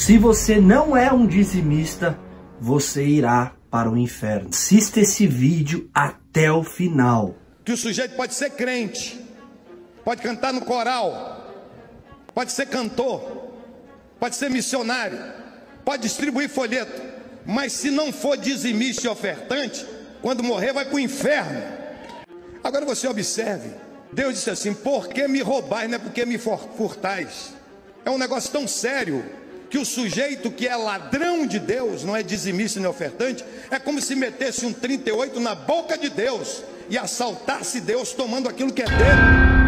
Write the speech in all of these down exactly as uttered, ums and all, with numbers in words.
Se você não é um dizimista, você irá para o inferno. Assista esse vídeo até o final. Que o sujeito pode ser crente, pode cantar no coral, pode ser cantor, pode ser missionário, pode distribuir folheto, mas se não for dizimista e ofertante, quando morrer vai para o inferno. Agora você observe, Deus disse assim: por que me roubais, não é porque me furtais. É um negócio tão sério que o sujeito que é ladrão de Deus, não é dizimista nem ofertante, é como se metesse um trinta e oito na boca de Deus e assaltasse Deus tomando aquilo que é dele.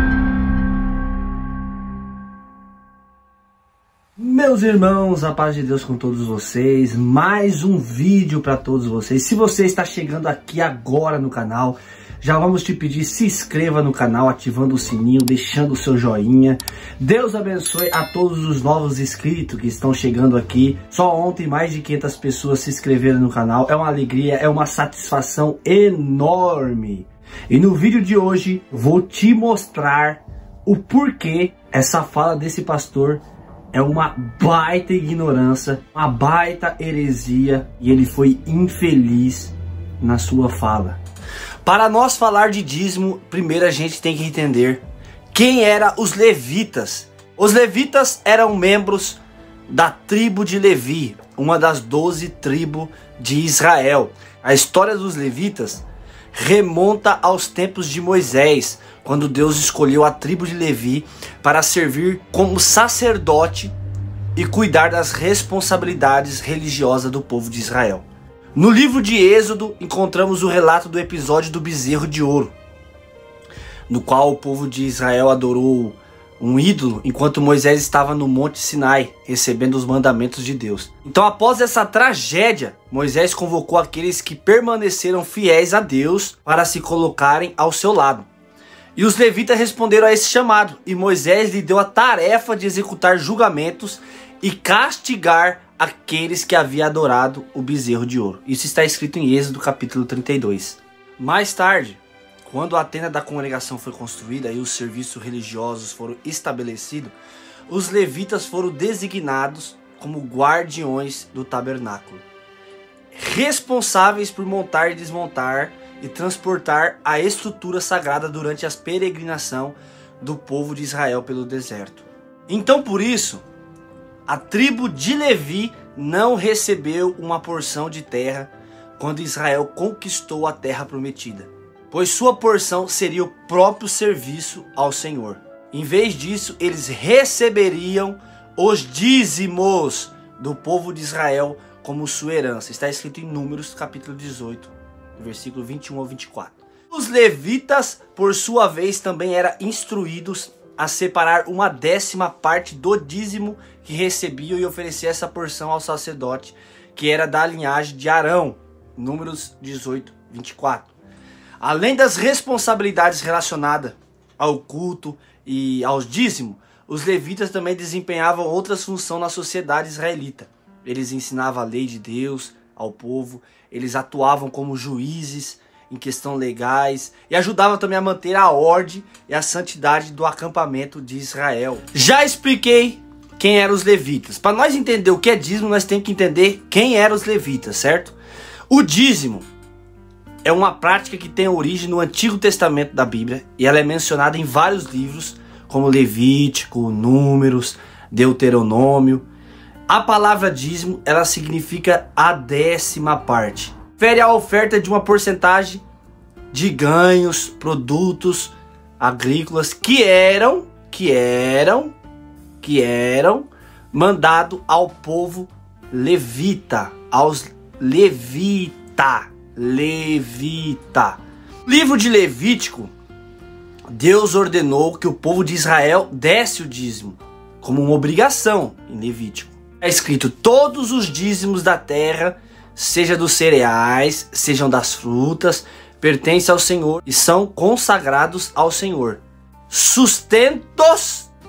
Meus irmãos, a paz de Deus com todos vocês. Mais um vídeo para todos vocês. Se você está chegando aqui agora no canal, já vamos te pedir, se inscreva no canal, ativando o sininho, deixando o seu joinha. Deus abençoe a todos os novos inscritos que estão chegando aqui. Só ontem mais de quinhentas pessoas se inscreveram no canal. É uma alegria, é uma satisfação enorme. E no vídeo de hoje vou te mostrar o porquê essa fala desse pastor é uma baita ignorância, uma baita heresia, e ele foi infeliz na sua fala. Para nós falar de dízimo, primeiro a gente tem que entender quem eram os levitas. Os levitas eram membros da tribo de Levi, uma das doze tribos de Israel. A história dos levitas remonta aos tempos de Moisés, quando Deus escolheu a tribo de Levi para servir como sacerdote e cuidar das responsabilidades religiosas do povo de Israel. No livro de Êxodo, encontramos o relato do episódio do bezerro de ouro, no qual o povo de Israel adorou um ídolo enquanto Moisés estava no Monte Sinai, recebendo os mandamentos de Deus. Então, após essa tragédia, Moisés convocou aqueles que permaneceram fiéis a Deus para se colocarem ao seu lado. E os levitas responderam a esse chamado, e Moisés lhe deu a tarefa de executar julgamentos e castigar aqueles que haviam adorado o bezerro de ouro. Isso está escrito em Êxodo capítulo trinta e dois. Mais tarde, quando a tenda da congregação foi construída e os serviços religiosos foram estabelecidos, os levitas foram designados como guardiões do tabernáculo, responsáveis por montar e desmontar e transportar a estrutura sagrada durante as peregrinações do povo de Israel pelo deserto. Então, por isso, a tribo de Levi não recebeu uma porção de terra quando Israel conquistou a terra prometida, pois sua porção seria o próprio serviço ao Senhor. Em vez disso, eles receberiam os dízimos do povo de Israel como sua herança. Está escrito em Números capítulo dezoito, versículo vinte e um ao vinte e quatro. Os levitas, por sua vez, também eram instruídos a separar uma décima parte do dízimo que recebiam e oferecer essa porção ao sacerdote, que era da linhagem de Arão. Números dezoito, vinte e quatro. Além das responsabilidades relacionadas ao culto e aos dízimos, os levitas também desempenhavam outras funções na sociedade israelita. Eles ensinavam a lei de Deus ao povo, eles atuavam como juízes em questões legais e ajudavam também a manter a ordem e a santidade do acampamento de Israel. Já expliquei quem eram os levitas. Para nós entender o que é dízimo, nós temos que entender quem eram os levitas, certo? O dízimo é uma prática que tem origem no Antigo Testamento da Bíblia e ela é mencionada em vários livros, como Levítico, Números, Deuteronômio. A palavra dízimo, ela significa a décima parte. Refere à oferta de uma porcentagem de ganhos, produtos agrícolas que eram, que eram, que eram mandado ao povo levita, aos levita, levita. Livro de Levítico, Deus ordenou que o povo de Israel desse o dízimo como uma obrigação em Levítico. É escrito: todos os dízimos da terra, seja dos cereais, sejam das frutas, pertencem ao Senhor e são consagrados ao Senhor. Sustentos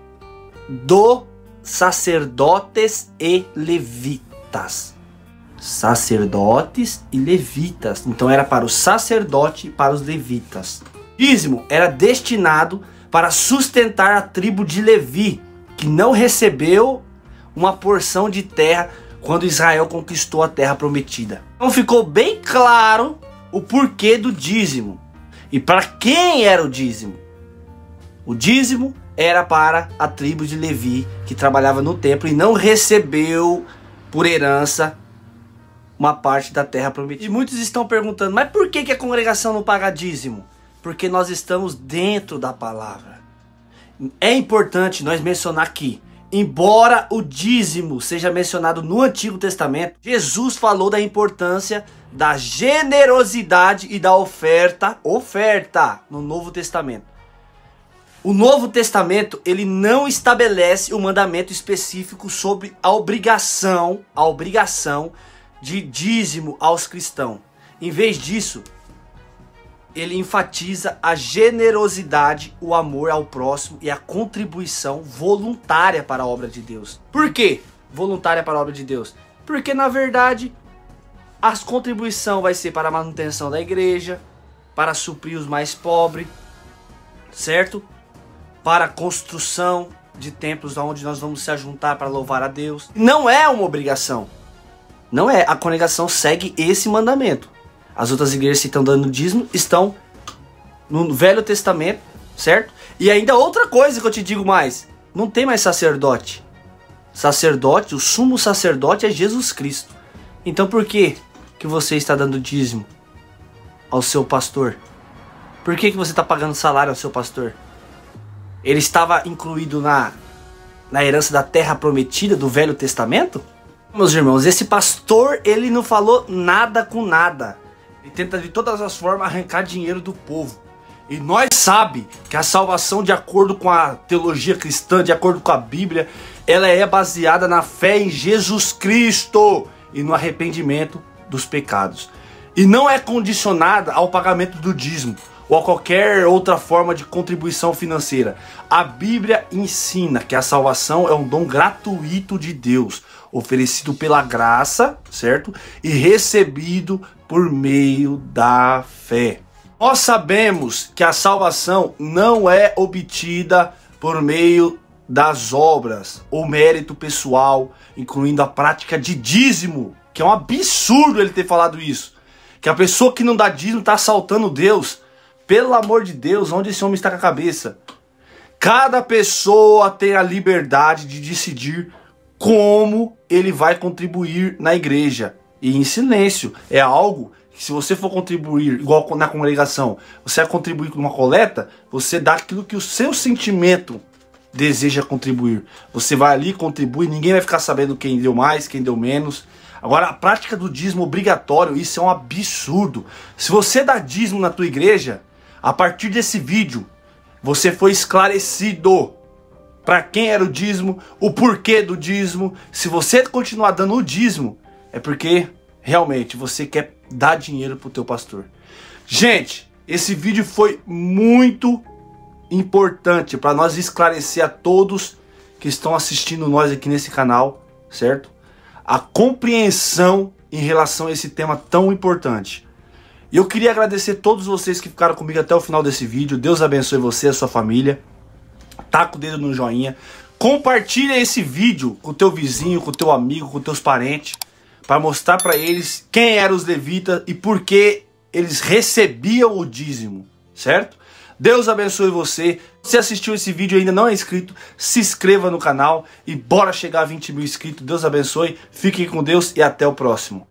do sacerdotes e levitas. Sacerdotes e levitas. Então era para o sacerdote e para os levitas. Dízimo era destinado para sustentar a tribo de Levi, que não recebeu uma porção de terra quando Israel conquistou a terra prometida. Então ficou bem claro o porquê do dízimo. E para quem era o dízimo? O dízimo era para a tribo de Levi, que trabalhava no templo e não recebeu por herança uma parte da terra prometida. E muitos estão perguntando, mas por que que a congregação não paga dízimo? Porque nós estamos dentro da palavra. É importante nós mencionar aqui, embora o dízimo seja mencionado no Antigo Testamento, Jesus falou da importância da generosidade e da oferta, oferta no Novo Testamento. O Novo Testamento, ele não estabelece um mandamento específico sobre a obrigação, a obrigação de dízimo aos cristãos. Em vez disso, ele enfatiza a generosidade, o amor ao próximo e a contribuição voluntária para a obra de Deus. Por quê? Voluntária para a obra de Deus? Porque, na verdade, a contribuição vai ser para a manutenção da igreja, para suprir os mais pobres, certo? Para a construção de templos onde nós vamos se ajuntar para louvar a Deus. Não é uma obrigação. Não é. A congregação segue esse mandamento. As outras igrejas que estão dando dízimo estão no Velho Testamento, certo? E ainda outra coisa que eu te digo mais. Não tem mais sacerdote. Sacerdote, o sumo sacerdote é Jesus Cristo. Então por que que você está dando dízimo ao seu pastor? Por que que você está pagando salário ao seu pastor? Ele estava incluído na, na herança da terra prometida do Velho Testamento? Meus irmãos, esse pastor, ele não falou nada com nada. Ele tenta de todas as formas arrancar dinheiro do povo. E nós sabemos que a salvação, de acordo com a teologia cristã, de acordo com a Bíblia, ela é baseada na fé em Jesus Cristo e no arrependimento dos pecados. E não é condicionada ao pagamento do dízimo ou a qualquer outra forma de contribuição financeira. A Bíblia ensina que a salvação é um dom gratuito de Deus, oferecido pela graça, certo? E recebido por meio da fé. Nós sabemos que a salvação não é obtida por meio das obras ou mérito pessoal, incluindo a prática de dízimo, que é um absurdo ele ter falado isso. Que a pessoa que não dá dízimo está assaltando Deus. Pelo amor de Deus, onde esse homem está com a cabeça? Cada pessoa tem a liberdade de decidir como ele vai contribuir na igreja. E em silêncio. É algo que, se você for contribuir, igual na congregação, você vai contribuir com uma coleta, você dá aquilo que o seu sentimento deseja contribuir. Você vai ali, contribui, ninguém vai ficar sabendo quem deu mais, quem deu menos. Agora, a prática do dízimo obrigatório, isso é um absurdo. Se você dá dízimo na tua igreja, a partir desse vídeo, você foi esclarecido para quem era o dízimo, o porquê do dízimo. Se você continuar dando o dízimo, é porque realmente você quer dar dinheiro pro teu pastor. Gente, esse vídeo foi muito importante para nós esclarecer a todos que estão assistindo nós aqui nesse canal, certo? A compreensão em relação a esse tema tão importante. E eu queria agradecer a todos vocês que ficaram comigo até o final desse vídeo. Deus abençoe você e a sua família. Taca o dedo no joinha. Compartilha esse vídeo com o teu vizinho, com o teu amigo, com os teus parentes, para mostrar para eles quem eram os levitas e por que eles recebiam o dízimo, certo? Deus abençoe você. Se assistiu esse vídeo e ainda não é inscrito, se inscreva no canal e bora chegar a vinte mil inscritos. Deus abençoe, fiquem com Deus e até o próximo.